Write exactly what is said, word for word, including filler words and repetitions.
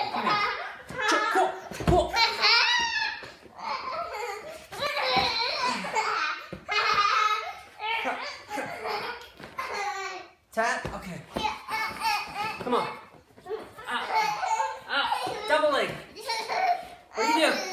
Come here. Cool, cool. Tap. Okay. Come on. Out. Out. Double leg. What do you do?